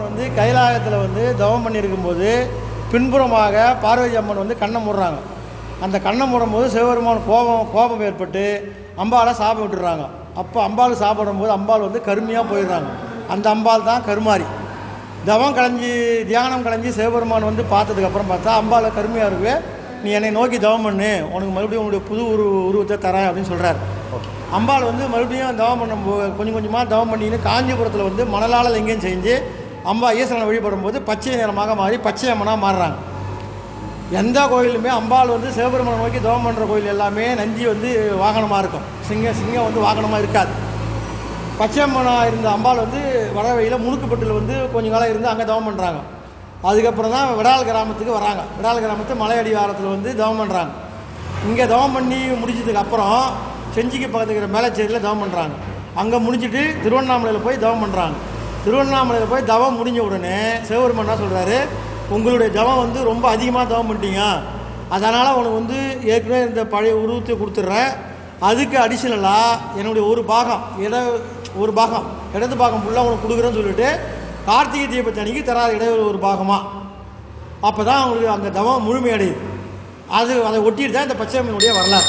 சிவபெருமான் வந்து கைலாயத்தில் வந்து தவம் பண்ணியிருக்கும்போது பின்புறமாக பார்வதி அம்மன் வந்து கண்ணை மூடுறாங்க. அந்த கண்ணை மூடும்போது சிவபெருமான் கோபம் ஏற்பட்டு அம்பாலை சாபம் விட்டுடுறாங்க. அப்போ அம்பாள் சாப்பிடும்போது அம்பாள் வந்து கருமையாக போயிடுறாங்க. அந்த அம்பாள் தான் கருமாரி. தவம் கலைஞ்சி தியானம் கலைஞ்சி சிவபெருமான் வந்து பார்த்ததுக்கப்புறம் பார்த்தா அம்பாலை கருமையாக இருக்கவே, நீ என்னை நோக்கி தவம் பண்ணு, உனக்கு மறுபடியும் உன்னுடைய புது உருவத்தை தரேன் அப்படின்னு சொல்கிறார். அம்பாள் வந்து மறுபடியும் தவம் பண்ணும்போது கொஞ்சம் கொஞ்சமாக தவம் பண்ணின்னு காஞ்சிபுரத்தில் வந்து மணலால் லிங்கம் செஞ்சு அம்பா ஈஸ்வரனை வழிபடும்போது பச்சை நிறமாக மாறி பச்சையம்மனாக மாறுறாங்க. எந்த கோயிலுமே அம்பாள் வந்து சிவபெருமானை நோக்கி தவம் பண்ணுற கோயில் எல்லாமே நந்தி வந்து வாகனமாக இருக்கும், சிங்கம் வந்து வாகனமாக இருக்காது. பச்சையம்மனாக இருந்த அம்பாள் வந்து வடவழியில் முணுக்குப்பட்டில் வந்து கொஞ்சம் காலம் இருந்து அங்கே தவம் பண்ணுறாங்க. அதுக்கப்புறம் தான் விடால் கிராமத்துக்கு வராங்க. விடால் கிராமத்து மலை அடிவாரத்தில் வந்து தவம் பண்ணுறாங்க. இங்கே தவம் பண்ணி முடிச்சதுக்கு அப்புறம் செஞ்சிக்கு பக்கத்துக்கு இருக்கிற மேலச்சேரியில் தவம் பண்ணுறாங்க. அங்கே முடிச்சுட்டு திருவண்ணாமலையில் போய் தவம் பண்ணுறாங்க. திருவண்ணாமலையில் போய் தவம் முடிஞ்ச உடனே சிவபெருமான் என்ன சொல்கிறாரு, உங்களுடைய தவம் வந்து ரொம்ப அதிகமாக தவம் பண்ணிட்டீங்க, அதனால் உனக்கு வந்து ஏற்கனவே இந்த பழைய உருவத்தை கொடுத்துட்றேன், அதுக்கு அடிஷ்னலாக என்னுடைய ஒரு பாகம் இடது பாகம் ஃபுல்லாக உனக்கு கொடுக்குறேன்னு சொல்லிட்டு கார்த்திகை தீபத்தை அன்னைக்கு தராது இடைவெளி ஒரு பாகமாக. அப்போ தான் அவங்களுக்கு அந்த தவம் முழுமையடையுது. அதை ஒட்டிட்டு தான் இந்த பச்சையம்மனுடைய வரலாறு.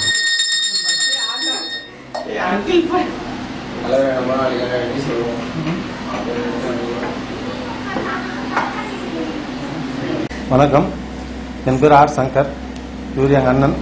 வணக்கம், என் பேர் ஆர் சங்கர். இவர் எங்கள் அண்ணன்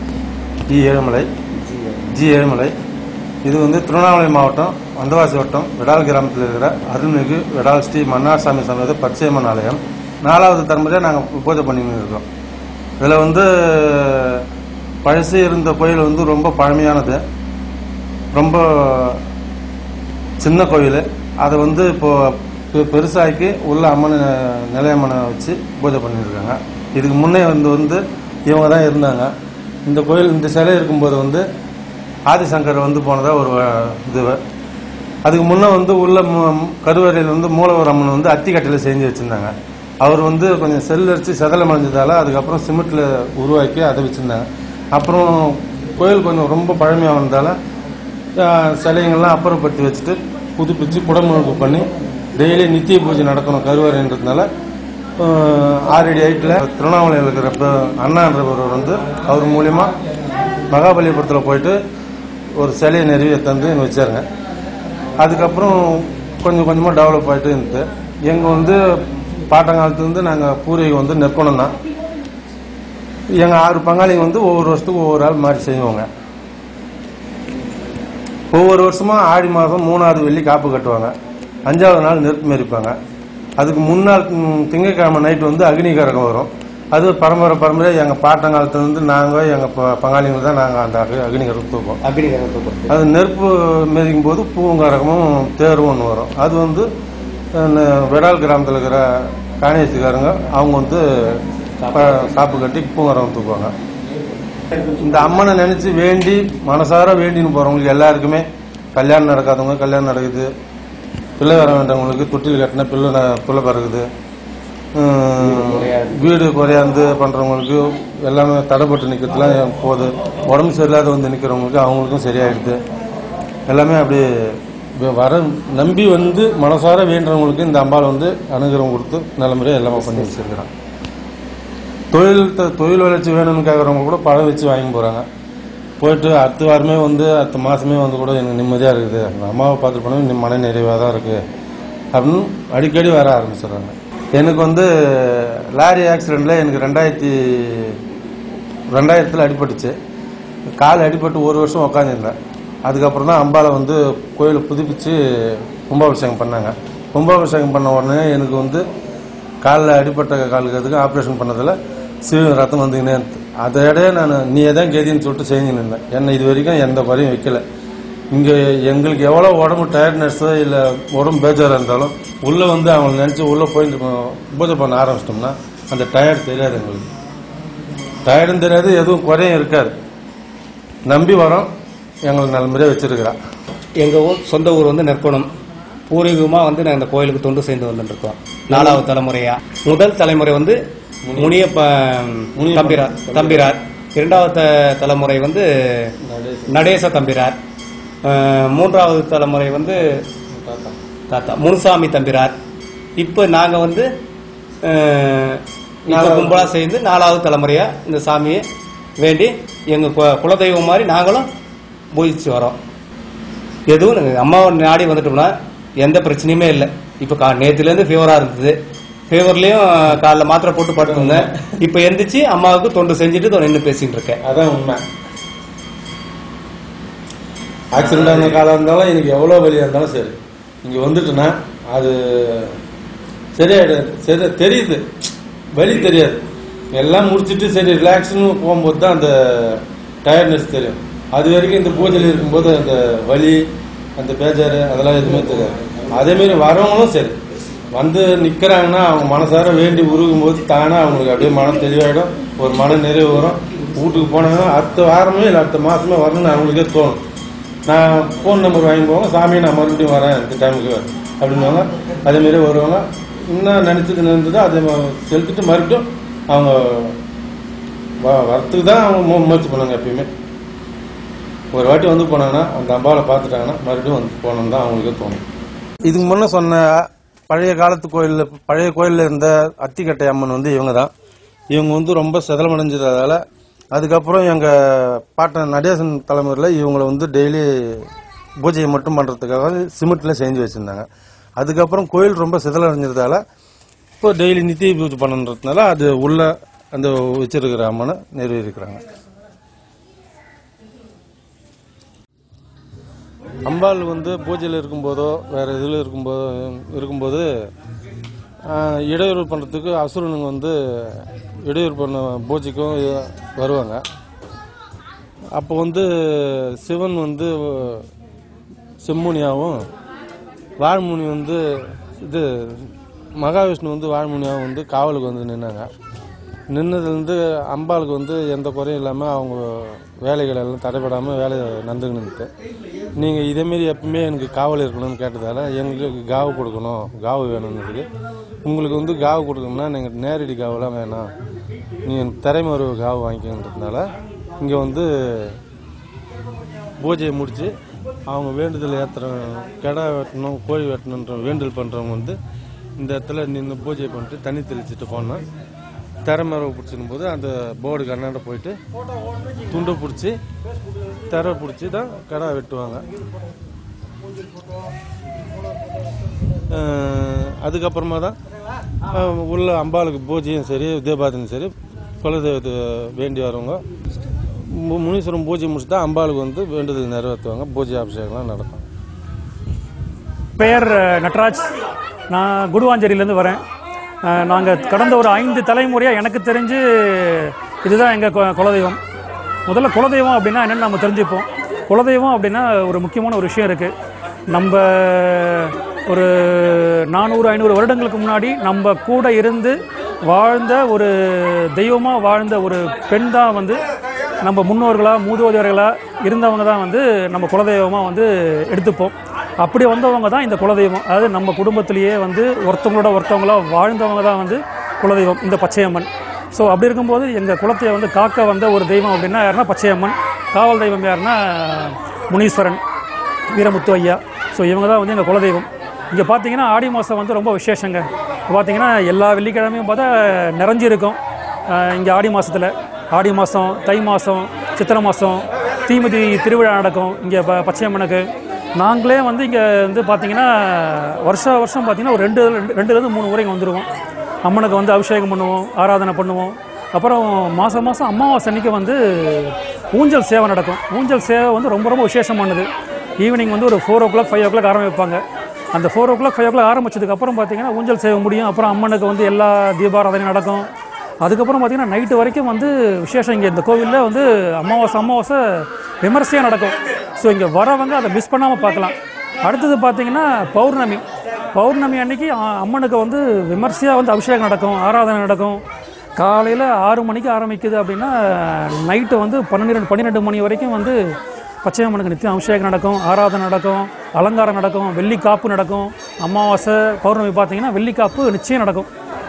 ஜி ஏழுமலை. இது வந்து திருவண்ணாமலை மாவட்டம் வந்தவாசி வட்டம் வெடால் கிராமத்தில் இருக்கிற அருள்மிகு வெடால் ஸ்ரீ மன்னாசாமி சமேத பச்சையம்மன் ஆலயம் 4வது தலைமுறையாக நாங்கள் பூஜை பண்ணின்னு இருக்கோம். இதில் வந்து பழசு இருந்த கோயில் வந்து ரொம்ப பழமையானது, ரொம்ப சின்ன கோயில். அதை வந்து இப்போ பெருசாக்கி உள்ள அம்மன் நிலையம்மனை வச்சு பூஜை பண்ணியிருக்காங்க. இதுக்கு முன்னே வந்து இவங்க தான் இருந்தாங்க. இந்த கோயில் இந்த சிலை இருக்கும்போது வந்து ஆதிசங்கர் வந்து போனதாக ஒரு இது. அதுக்கு முன்னே வந்து உள்ள கருவறையில் வந்து மூலவர் அம்மன் வந்து அத்திக்கட்டையில் செஞ்சு வச்சுருந்தாங்க. அவர் வந்து கொஞ்சம் செல் அடித்து செதலம் அடைஞ்சதால் அதுக்கப்புறம் சிமெண்ட்டில் உருவாக்கி அதை வச்சுருந்தாங்க. அப்புறம் கோயில் கொஞ்சம் ரொம்ப பழமையாக வந்ததால் சிலைங்கள்லாம் அப்புறப்படுத்தி வச்சுட்டு புதுப்பிச்சு குடமுழுக்கு பண்ணி டெய்லி நித்திய பூஜை நடக்கணும் கருவறைன்றதுனால 6 அடி ஹைட்டில் திருவண்ணாமலையில் இருக்கிற அண்ணான்றவர் வந்து அவர் மூலியமா மகாபலிபுரத்தில் போயிட்டு ஒரு சிலையை நிறுவி தந்து வச்சாருங்க. அதுக்கப்புறம் கொஞ்சம் கொஞ்சமாக டெவலப் ஆகிட்டு இருந்தது. எங்கள் வந்து பாட்டங்காலத்துலேருந்து நாங்கள் பூர்வீகம் வந்து நெற்குணம் தான். எங்கள் 6 பங்காளிங்க வந்து ஒவ்வொரு வருஷத்துக்கும் ஒவ்வொரு ஆள் மாறி செய்வாங்க. ஒவ்வொரு வருஷமா ஆடி மாதம் 3வது வெள்ளி காப்பு கட்டுவாங்க. 5வது நாள் நெருப்பு மெரிப்பாங்க. அதுக்கு முன்னாள் திங்கட்கிழமை நைட்டு வந்து அக்னி கரகம் வரும். அது பரம்பரையாக எங்கள் பாட்டங்காலத்துலேருந்து நாங்கள் எங்கள் பங்காளிகள் தான் நாங்கள் அந்த அக்னி கரகம் தூப்போம். அது நெருப்பு மெதிக்கும் போது பூங்கரகமும் தேரும் ஒன்று வரும். அது வந்து வெடால் கிராமத்தில் இருக்கிற காணேசிக்காரங்க அவங்க வந்து காப்பு கட்டி பூங்கரகம் தூக்குவாங்க. இந்த அம்மனை நினைச்சு வேண்டி மனசார வேண்டின்னு போறவங்களுக்கு எல்லாருக்குமே கல்யாணம் நடக்காதவங்க கல்யாணம் நடக்குது, பிள்ளை வர வேண்டவங்களுக்கு தொட்டில் கட்டின பிள்ளை பிறகுது, வீடு குறையாந்து பண்றவங்களுக்கு எல்லாமே தடைப்பட்டு நிக்கிறதுலாம் போகுது, உடம்பு சரியில்லாத வந்து நிக்கிறவங்களுக்கு அவங்களுக்கும் சரியாயிடுது. எல்லாமே அப்படி வர நம்பி வந்து மனசார வேண்டவங்களுக்கு இந்த அம்பாள் வந்து அனுகிரகம் கொடுத்து நல்ல முறையாக எல்லாமே பண்ணி வச்சிருக்கிறான். தொழில் வளர்ச்சி வேணும்னு கேட்குறவங்க கூட பழம் வச்சு வாங்கி போகிறாங்க. போயிட்டு அடுத்த வாரமே வந்து அடுத்த மாதமே வந்து கூட எனக்கு நிம்மதியாக இருக்குது, அந்த அம்மாவை பார்த்துட்டு போனால் மன நிறைவாக தான் இருக்குது அப்படின்னு அடிக்கடி வர ஆரம்பிச்சிடுறாங்க. எனக்கு வந்து லாரி ஆக்சிடெண்ட்டில் எனக்கு 2000 அடிபட்டுச்சு. கால் அடிபட்டு 1 வருஷம் உட்காந்துருந்தேன். அதுக்கப்புறம் தான் அம்பாவை வந்து கோயிலை புதுப்பிச்சு கும்பாபிஷேகம் பண்ணாங்க. கும்பாபிஷேகம் பண்ண உடனே எனக்கு வந்து காலில் அடிப்பட்ட காலுக்கு ஆப்ரேஷன் பண்ணதில் ரத்தம் வந்துக்கினே இருந்து அதை இடையே நான் நீ எதான் கேதின்னு சொல்லிட்டு செஞ்சுன்னு இருந்தேன். என்னை இது வரைக்கும் எந்த குறையும் வைக்கல. இங்கே எங்களுக்கு எவ்வளோ உடம்பு டயர்ட்னஸோ இல்லை உடம்பு பேஜாராக இருந்தாலும் உள்ளே வந்து அவங்களை நினச்சி உள்ளே போயிட்டு பூஜை பண்ண ஆரம்பிச்சிட்டோம்னா அந்த டயர்டு தெரியாது. எங்களுக்கு டயர்டும் தெரியாது, எதுவும் குறையும் இருக்காது. நம்பி வரோம், எங்களுக்கு நல்ல முறையாக வச்சிருக்கிறா. எங்கள் சொந்த ஊர் வந்து நெற்குணம். பூர்வீகமாக வந்து நாங்கள் இந்த கோயிலுக்கு தொண்டு சேர்ந்து வந்துருக்கோம் 4வது தலைமுறையா. முதல் தலைமுறை வந்து முனியப்ப தம்பிரார், 2வது தலைமுறை வந்து நடேச தம்பிரார், 3வது தலைமுறை வந்து தாத்தா முனுசாமி தம்பிரார், இப்போ நாங்கள் வந்து கும்பலாக சேர்ந்து 4வது தலைமுறையாக இந்த சாமியை வேண்டி எங்கள் குலதெய்வம் மாதிரி நாங்களும் பூஜிச்சு வரோம். எதுவும் அம்மாவை நாடி வந்துட்டோம்னா எந்த பிரச்சனையுமே இல்லை. இப்போ நேற்றுலேருந்து ஃபீவராக இருந்தது, ஃபீவர்லேயும் காலைல மாத்திரை போட்டு படுத்திருந்தேன். இப்போ எந்திரிச்சு அம்மாவுக்கு தொண்டு செஞ்சுட்டு நின்று பேசிட்டு இருக்கேன். அதான் உண்மை. ஆக்சிடென்ட் ஆன காலம் இருந்தாலும் எனக்கு எவ்வளோ வலியாக இருந்தாலும் சரி, இங்கே வந்துட்டுன்னா அது சரியா தெரியுது, வலி தெரியாது. எல்லாம் முடிச்சுட்டு சரி ரிலாக்ஸ்னு போகும்போது தான் அந்த டயர்ட்னஸ் தெரியும். அது வரைக்கும் இந்த பூஜையில் இருக்கும்போது அந்த வலி, அந்த பேஜாரு அதெல்லாம் எதுவுமே தெரியாது. அதேமாரி வரவங்களும் சரி வந்து நிற்கிறாங்கன்னா அவங்க மனசார வேண்டி உருகும் போது தானே அவங்களுக்கு அப்படியே மனம் தெளிவாயிடும், ஒரு மன நிறைவு வரும். வீட்டுக்கு போனாங்கன்னா அடுத்த வாரமே இல்லை அடுத்த மாதமே வரணும்னு அவங்களுக்கே தோணும். நான் ஃபோன் நம்பர் வாங்கி போவாங்க, சாமி நான் மறுபடியும் வரேன் இந்த டைமுக்கு அப்படின்வாங்க. அதேமாரி வருவாங்க. இன்னும் நினச்சது நினைந்ததோ அதை செலுத்திட்டு மறுபடியும் அவங்க வரத்துக்கு தான் அவங்க முயற்சி பண்ணாங்க. எப்பயுமே ஒரு வாட்டி வந்து போனாங்கன்னா அந்த அம்பாவை பார்த்துட்டாங்கன்னா மறுபடியும் வந்து போகணுன்னு தான் அவங்களுக்கே தோணும். இதுக்கு முன்னே சொன்ன பழைய காலத்து கோயிலில் பழைய கோயிலில் இருந்த அத்திக்கட்டை அம்மன் வந்து இவங்க தான். இவங்க வந்து ரொம்ப சிதலமடைஞ்சதால அதுக்கப்புறம் எங்கள் பாட்டன் நடேசன் தலைமுறையில் இவங்களை வந்து டெய்லி பூஜையை மட்டும் பண்ணுறதுக்காக சிமெண்ட்டில் செஞ்சு வச்சுருந்தாங்க. அதுக்கப்புறம் கோயில் ரொம்ப சிதலடைஞ்சதால இப்போ டெய்லி நித்திய பூஜை பண்ணுறதுனால அது உள்ள அந்த வச்சிருக்கிற அம்மனை நிறுவியிருக்கிறாங்க. அம்பாள் வந்து பூஜையில் இருக்கும்போதோ வேறு இதில் இருக்கும்போது இடையூறு பண்ணுறதுக்கு அசுரனுங்க வந்து இடையூறு பண்ண பூஜைக்கும் வருவாங்க. அப்போ வந்து சிவன் வந்து செம்முனியாகவும் வாழ்முனி வந்து இது மகாவிஷ்ணு வந்து வாழ்முனியாகவும் வந்து காவலுக்கு வந்து நின்னாங்க. நின்னதுலேருந்து அம்பாளுக்கு வந்து எந்த குறையும் இல்லாமல் அவங்க வேலைகள் எல்லாம் தடைபடாமல் வேலை நடந்துக்கிட்டு, நீங்கள் இதேமாரி எப்பவுமே எனக்கு காவல் இருக்கணும்னு கேட்டதால எங்களுக்கு காவு கொடுக்கணும், காவு வேணும்னு. உங்களுக்கு வந்து காவு கொடுக்கணும்னா நீங்கள் நேரடி காவெல்லாம் வேணாம், நீங்கள் திரைமறை காவு வாங்கிக்கிறதுனால இங்கே வந்து பூஜையை முடித்து அவங்க வேண்டுதல் ஏற்றுற கிடா வெட்டணும் கோழி வெட்டணுன்ற வேண்டுதல் பண்ணுறவங்க வந்து இந்த இடத்துல நின்று பூஜை பண்ணிட்டு தண்ணி தெளிச்சுட்டு போனால் திரைமரவை பிடிச்சிடும் போது அந்த போர்டு கண்ணாண்ட போயிட்டு துண்டை பிடிச்சி திரை பிடிச்சி தான் கடா வெட்டுவாங்க. அதுக்கப்புறமா தான் உள்ள அம்பாளுக்கு பூஜையும் சரி தீபாவளியும் சரி குலதெய்வத்தை வேண்டி வரவங்க முனீஸ்வரம் பூஜை முடிச்சு தான் அம்பாளுக்கு வந்து வேண்டுதல் நிறைவேற்றுவாங்க. பூஜை அபிஷேகம்லாம் நடக்கும். பெயர் நட்ராஜ். நான் குடுவாஞ்சேரியிலேருந்து வரேன். நாங்கள் கடந்த ஒரு 5 தலைமுறையாக எனக்கு தெரிஞ்சு இதுதான் எங்கள் குலதெய்வம். முதல்ல குலதெய்வம் அப்படின்னா என்னென்னு நம்ம தெரிஞ்சுப்போம். குலதெய்வம் அப்படின்னா ஒரு முக்கியமான ஒரு விஷயம் இருக்குது. நம்ம ஒரு 400-500 வருடங்களுக்கு முன்னாடி நம்ம கூட இருந்து வாழ்ந்த ஒரு தெய்வமாக வாழ்ந்த ஒரு பெண் தான் வந்து நம்ம முன்னோர்களாக மூதோதர்களாக இருந்தவங்க தான் வந்து நம்ம குலதெய்வமாக வந்து எடுத்துப்போம். அப்படி வந்தவங்க தான் இந்த குலதெய்வம். அதாவது நம்ம குடும்பத்திலேயே வந்து ஒருத்தவங்களா வாழ்ந்தவங்க தான் வந்து குலதெய்வம் இந்த பச்சையம்மன். ஸோ அப்படி இருக்கும்போது எங்கள் குலத்தை வந்து காக்க வந்த ஒரு தெய்வம் அப்படின்னா யாருன்னா பச்சையம்மன். காவல் தெய்வம் யாருன்னா முனீஸ்வரன், வீரமுத்து ஐயா. ஸோ இவங்க தான் வந்து எங்கள் குலதெய்வம். இங்கே பார்த்தீங்கன்னா ஆடி மாதம் வந்து ரொம்ப விசேஷங்க. பார்த்தீங்கன்னா எல்லா வெள்ளிக்கிழமையும் பார்த்தா நிறைஞ்சிருக்கும். இங்கே ஆடி மாதத்தில் ஆடி மாதம், தை மாதம், சித்திரை மாதம் தீமிதி திருவிழா நடக்கும் இங்கே பச்சையம்மனுக்கு. நாங்களே வந்து இங்கே வந்து பார்த்திங்கன்னா வருஷம் பார்த்திங்கன்னா ஒரு 2லேருந்து 3 முறை இங்கே வந்துடுவோம். அம்மனுக்கு வந்து அபிஷேகம் பண்ணுவோம், ஆராதனை பண்ணுவோம். அப்புறம் மாதம் அமாவாசை அன்றைக்கி வந்து ஊஞ்சல் சேவை நடக்கும். ஊஞ்சல் சேவை வந்து ரொம்ப விசேஷமானது. ஈவினிங் வந்து ஒரு 4 o'clock 5 o'clock ஆரம்பிப்பாங்க. அந்த 4 o'clock 5 o'clock ஆரம்பிச்சதுக்கப்புறம் பார்த்திங்கன்னா ஊஞ்சல் சேவை முடியும். அப்புறம் அம்மனுக்கு வந்து எல்லா தீபாராதனை நடக்கும். அதுக்கப்புறம் பார்த்திங்கன்னா நைட்டு வரைக்கும் வந்து விசேஷம். இங்கே இந்த கோவிலில் வந்து அமாவாசை விமர்சையாக நடக்கும். ஸோ இங்கே வரவங்க அதை மிஸ் பண்ணாமல் பார்க்கலாம். அடுத்தது பார்த்திங்கன்னா பௌர்ணமி அன்னைக்கு அம்மனுக்கு வந்து விமர்சையாக வந்து அபிஷேகம் நடக்கும், ஆராதனை நடக்கும். காலையில் 6 மணிக்கு ஆரம்பிக்குது அப்படின்னா நைட்டு வந்து 12 மணி வரைக்கும் வந்து பச்சையம்மனுக்கு நித்தியம் அபிஷேகம் நடக்கும், ஆராதனை நடக்கும், அலங்காரம் நடக்கும், வெள்ளிக்காப்பு நடக்கும். அமாவாசை பௌர்ணமி பார்த்திங்கன்னா வெள்ளிக்காப்பு நிச்சயம் நடக்கும்.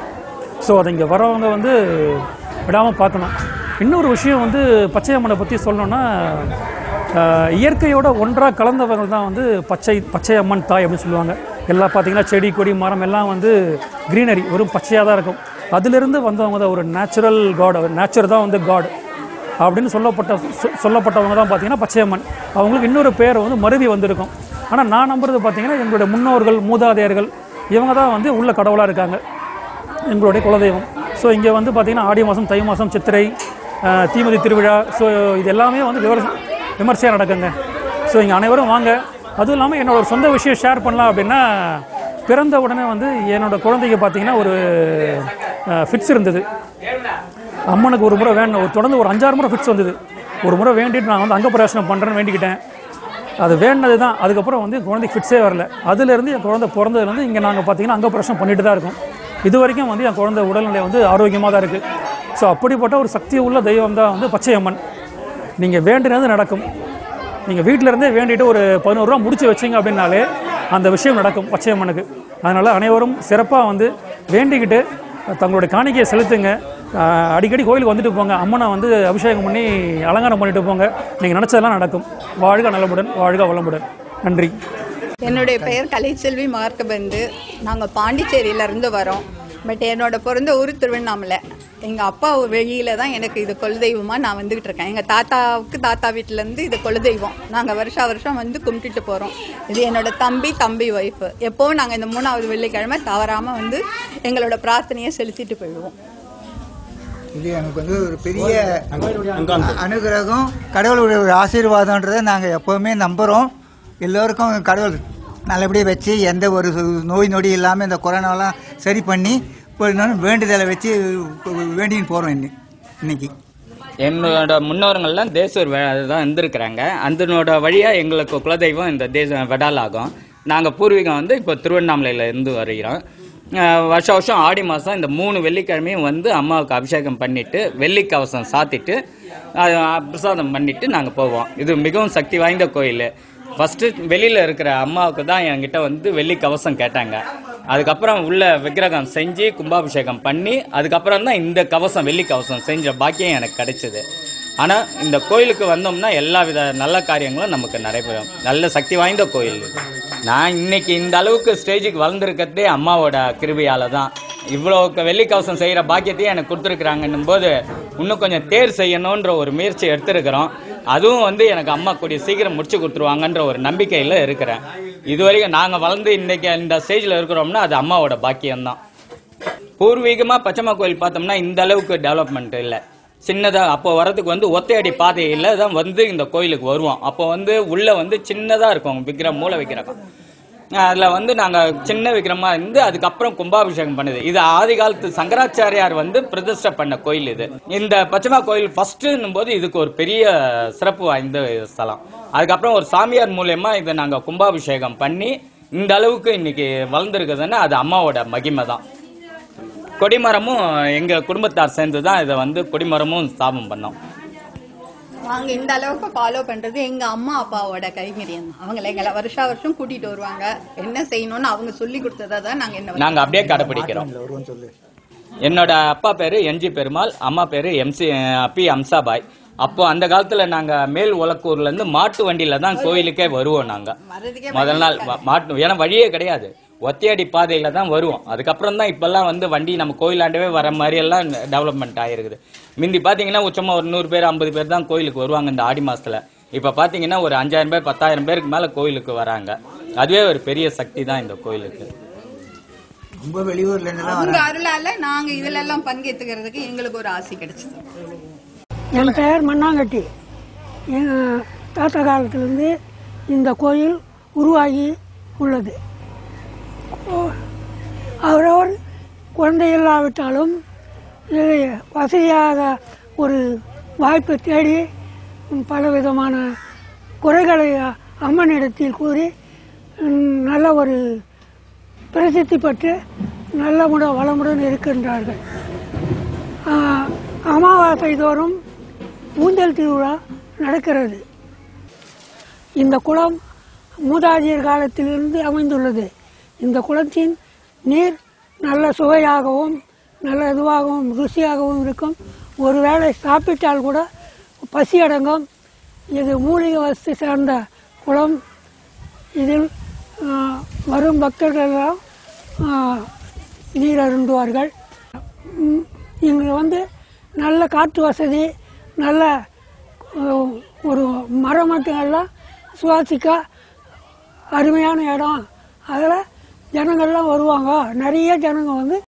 ஸோ அதை இங்கே வரவங்க வந்து விடாமல் பார்க்கணும். இன்னொரு விஷயம் வந்து பச்சையம்மனை பற்றி சொல்லணுன்னா இயற்கையோட ஒன்றாக கலந்தவர்கள் தான் வந்து பச்சையம்மன் தாய் அப்படின்னு சொல்லுவாங்க. எல்லாம் பார்த்தீங்கன்னா செடி கொடி மரம் எல்லாம் வந்து க்ரீனரி வெறும் பச்சையாக தான் இருக்கும். அதிலிருந்து வந்தவங்க தான் ஒரு நேச்சுரல் காட், நேச்சர் தான் வந்து காட் அப்படின்னு சொல்லப்பட்டவங்க தான் பார்த்தீங்கன்னா பச்சையம்மன். அவங்களுக்கு இன்னொரு பேர் வந்து மருவி வந்திருக்கும். ஆனால் நான் நம்புறது பார்த்தீங்கன்னா எங்களுடைய முன்னோர்கள் மூதாதையர்கள் இவங்க தான் வந்து உள்ள கடவுளாக இருக்காங்க, எங்களுடைய குலதெய்வம். ஸோ இங்கே வந்து பார்த்திங்கன்னா ஆடி மாதம், தை மாதம், சித்திரை, தீமிதி திருவிழா, ஸோ இது எல்லாமே வந்து விமர்சையாக நடக்குங்க. ஸோ இங்கே அனைவரும் வாங்க. அதுவும் இல்லாமல் என்னோட ஒரு சொந்த விஷயம் ஷேர் பண்ணலாம் அப்படின்னா, பிறந்த உடனே வந்து என்னோட குழந்தைக்கு பார்த்திங்கன்னா ஒரு ஃபிட்ஸ் இருந்தது. அம்மனுக்கு ஒரு முறை தொடர்ந்து ஒரு 5-6 முறை ஃபிட்ஸ் வந்தது. ஒரு முறை வேண்டிட்டு நான் வந்து அங்கப்பிரவேசனம் பண்ணுறேன்னு வேண்டிக்கிட்டேன். அது வேண்டினது தான். அதுக்கப்புறம் வந்து குழந்தைக்கு ஃபிட்ஸே வரல. அதுலேருந்து என் குழந்தை பிறந்ததுலேருந்து இங்கே நாங்கள் பார்த்திங்கன்னா அங்கப்பிரவேசனம் பண்ணிட்டு தான் இருக்கோம். இது வரைக்கும் வந்து என் குழந்தை உடல்நிலை வந்து ஆரோக்கியமாக தான் இருக்குது. ஸோ அப்படிப்பட்ட ஒரு சக்தி உள்ள தெய்வம் தான் வந்து பச்சையம்மன். நீங்கள் வேண்டினது நடக்கும். நீங்கள் வீட்டிலேருந்தே வேண்டிட்டு ஒரு 11 ரூபா முடிச்சு வச்சிங்க அப்படின்னாலே அந்த விஷயம் நடக்கும் பச்சையம்மனுக்கு. அதனால் அனைவரும் சிறப்பாக வந்து வேண்டிக்கிட்டு தங்களுடைய காணிக்கையை செலுத்துங்க. அடிக்கடி கோயிலுக்கு வந்துட்டு போங்க. அம்மனை வந்து அபிஷேகம் பண்ணி அலங்காரம் பண்ணிட்டு போங்க. நீங்கள் நினச்சதெல்லாம் நடக்கும். வாழ்க நலமுடன், வாழ்க வளமுடன். நன்றி. என்னுடைய பெயர் கலைச்செல்வி மார்க்கபந்து. நாங்கள் பாண்டிச்சேரியிலேருந்து வரோம். பட் என்னோட பிறந்த ஊர் திருவண்ணாமலை. எங்கள் அப்பா வெளியில தான் எனக்கு இது குலதெய்வமாக நான் வந்துகிட்டு இருக்கேன். எங்கள் தாத்தா வீட்டிலேருந்து இது குலதெய்வம். நாங்கள் வருஷம் வந்து கும்பிட்டுட்டு போகிறோம். இது என்னோட தம்பி ஒய்ஃபு. எப்போவும் நாங்கள் இந்த 3வது வெள்ளிக்கிழமை தவறாமல் வந்து எங்களோட பிரார்த்தனையை செலுத்திட்டு போயிடுவோம். இது எனக்கு வந்து ஒரு பெரிய அனுகிரகம், கடவுளுடைய ஒரு ஆசீர்வாதன்றதை நாங்கள் எப்போவுமே நம்புகிறோம். எல்லோருக்கும் கடவுள் நல்லபடியாக வச்சு எந்த ஒரு நோய் நொடி இல்லாமல் இந்த கொரோனாவெல்லாம் சரி பண்ணி வேண்டுதலை வச்சு வேண்டின்னு போகிறோம். இன்னைக்கு என்னோட முன்னோர்கள்லாம் தேசூர் தான் இருந்திருக்கிறாங்க. அதனோட வழியாக எங்களுக்கு குலதெய்வம் இந்த வெடால் ஆகும். நாங்கள் பூர்வீகம் வந்து இப்போ திருவண்ணாமலையில் இருந்து வருகிறோம். வருஷம் ஆடி மாதம் இந்த 3 வெள்ளிக்கிழமையும் வந்து அம்மாவுக்கு அபிஷேகம் பண்ணிட்டு வெள்ளி கவசம் சாத்திட்டு பிரசாதம் பண்ணிட்டு நாங்கள் போவோம். இது மிகவும் சக்தி வாய்ந்த கோயில். ஃபர்ஸ்ட் வெளியில இருக்கிற அம்மாவுக்கு தான் என்கிட்ட வந்து வெள்ளி கவசம் கேட்டாங்க. அதுக்கப்புறம் உள்ள விக்கிரகம் செஞ்சு கும்பாபிஷேகம் பண்ணி அதுக்கப்புறம் தான் இந்த கவசம் வெள்ளி கவசம் செஞ்ச பாக்கியம் எனக்கு கிடைச்சது. ஆனால் இந்த கோயிலுக்கு வந்தோம்னா எல்லா வித நல்ல காரியங்களும் நமக்கு நடைபெறும். நல்ல சக்தி வாய்ந்த கோயில். நான் இன்னைக்கு இந்த அளவுக்கு ஸ்டேஜுக்கு வளர்ந்துருக்கிறதே அம்மாவோட கிருபையால தான். இவ்வளோ வெள்ளி கவசம் செய்கிற பாக்கியத்தையும் எனக்கு கொடுத்துருக்குறாங்கன்னும் போது இன்னும் கொஞ்சம் தேர் செய்யணுன்ற ஒரு முயற்சி எடுத்துருக்கிறோம். அதுவும் வந்து எனக்கு அம்மா கூடிய சீக்கிரம் முடிச்சு கொடுத்துருவாங்கன்ற ஒரு நம்பிக்கையில் இருக்கிறேன். இதுவரைக்கும் நாங்கள் வளர்ந்து இன்னைக்கு இந்த ஸ்டேஜில் இருக்கிறோம்னா அது அம்மாவோட பாக்கியம்தான். பூர்வீகமாக பச்சைமா கோயில் பார்த்தோம்னா இந்த அளவுக்கு டெவலப்மெண்ட் இல்லை. சின்னதாக அப்போ வரதுக்கு வந்து ஒத்தையடி பாதையில் தான் வந்து இந்த கோயிலுக்கு வருவோம். அப்போ வந்து உள்ளே வந்து சின்னதாக இருக்கும் விக்கிரம், மூல விக்கிரகம். அதில் வந்து நாங்கள் சின்ன விக்கிரமாக இருந்து அதுக்கப்புறம் கும்பாபிஷேகம் பண்ணுது. இது ஆதி காலத்து சங்கராச்சாரியார் வந்து பிரதிஷ்டை பண்ண கோயில். இது இந்த பச்சைமா கோயில் ஃபர்ஸ்ட்னும் போது இதுக்கு ஒரு பெரிய சிறப்பு வாய்ந்த ஸ்தலம். அதுக்கப்புறம் ஒரு சாமியார் மூலயமா இதை நாங்கள் கும்பாபிஷேகம் பண்ணி இந்த அளவுக்கு இன்னைக்கு வளர்ந்துருக்குதுன்னா அது அம்மாவோட மகிமை தான். கொடிமரமும் எங்கள் குடும்பத்தார் சேர்ந்து தான் இதை வந்து கொடிமரமும் ஸ்தாபனம் பண்ணோம். நாங்க இந்த அளவுக்கு ஃபாலோ பண்றது எங்க அம்மா அப்பாவோட கைங்கரியம். அவங்களை எங்களை வருஷம் கூட்டிட்டு வருவாங்க. என்ன செய்யணும்னு அவங்க சொல்லி கொடுத்ததான் நாங்க அப்படியே கடைபிடிக்கிறோம். என்னோட அப்பா பேரு என்ஜி பெருமாள், அம்மா பேரு பி அம்சாபாய். அப்போ அந்த காலத்துல நாங்க மேல் உலக்கூர்ல இருந்து மாட்டு வண்டியில தான் கோயிலுக்கே வருவோம். நாங்க முதல் நாள் மாட்டு, ஏன்னா வழியே கிடையாது, ஒத்தையடி பாதையில தான் வருவோம். அதுக்கப்புறம் தான் இப்பெல்லாம் வந்து வண்டி நம்ம கோயிலாண்டவே வர மாதிரி எல்லாம் டெவலப்மெண்ட் ஆயிருக்குது. முந்தி பாத்தீங்கன்னா உச்சமா ஒரு 100 பேர் 50 பேர் தான் கோயிலுக்கு வருவாங்க இந்த ஆடி மாசத்துல. இப்ப பாத்தீங்கன்னா ஒரு 5000 பேர் 10,000 பேருக்கு மேல கோயிலுக்கு வராங்க. அதுவே ஒரு பெரிய சக்தி தான் இந்த கோயிலுக்கு. ரொம்ப வெளியூர்ல இருந்து அவங்க அருளால நாங்க இதுல எல்லாம் பங்கேற்றுக்கிறதுக்கு எங்களுக்கு ஒரு ஆசை கிடைச்சது. என் பெயர் மண்ணாங்கட்டி. எங்கள் தாத்தா காலத்திலிருந்து இந்த கோயில் உருவாகி உள்ளது. அவரவர் குழந்தை இல்லாவிட்டாலும் வசதியாக ஒரு வாய்ப்பை தேடி பலவிதமான குறைகளை அம்மனிடத்தில் கூறி நல்ல ஒரு பிரசித்தி பெற்று நல்ல வளமுடன் இருக்கின்றார்கள். அமாவாசை தோறும் ஊஞ்சல் திருவிழா நடக்கிறது. இந்த குளம் மூதாதையர் காலத்திலிருந்து அமைந்துள்ளது. இந்த குளத்தின் நீர் நல்ல சுவையாகவும் நல்ல இதுவாகவும் ருசியாகவும் இருக்கும். ஒருவேளை சாப்பிட்டால் கூட பசி அடங்கும். இது மூலிகை வசதி சார்ந்த குளம். இதில் வரும் பக்தர்களெல்லாம் நீர் அருந்துவார்கள். இங்கே வந்து நல்ல காற்று வசதி, நல்ல ஒரு மரமட்டுங்கள்லாம் சுவாசிக்க அருமையான இடம். அதில் ஜனங்கள்லாம் வருவாங்க. நிறைய ஜனங்க வந்து